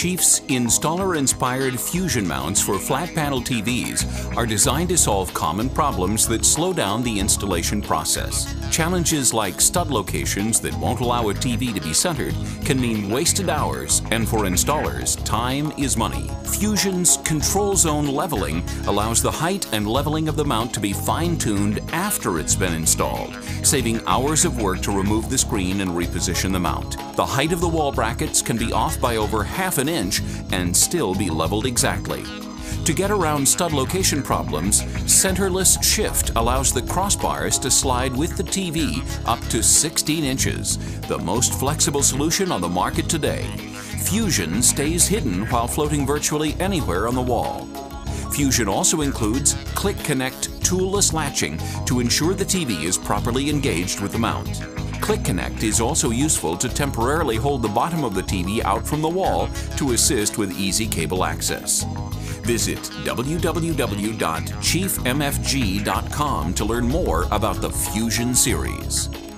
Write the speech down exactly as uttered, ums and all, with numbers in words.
Chief's installer-inspired Fusion mounts for flat panel T Vs are designed to solve common problems that slow down the installation process. Challenges like stud locations that won't allow a T V to be centered can mean wasted hours, and for installers, time is money. Fusion's control zone leveling allows the height and leveling of the mount to be fine-tuned after it's been installed, saving hours of work to remove the screen and reposition the mount. The height of the wall brackets can be off by over half an inch and still be leveled exactly. To get around stud location problems, centerless shift allows the crossbars to slide with the T V up to sixteen inches, the most flexible solution on the market today. Fusion stays hidden while floating virtually anywhere on the wall. Fusion also includes Click Connect toolless latching to ensure the T V is properly engaged with the mount. Click Connect is also useful to temporarily hold the bottom of the T V out from the wall to assist with easy cable access. Visit w w w dot chief m f g dot com to learn more about the Fusion series.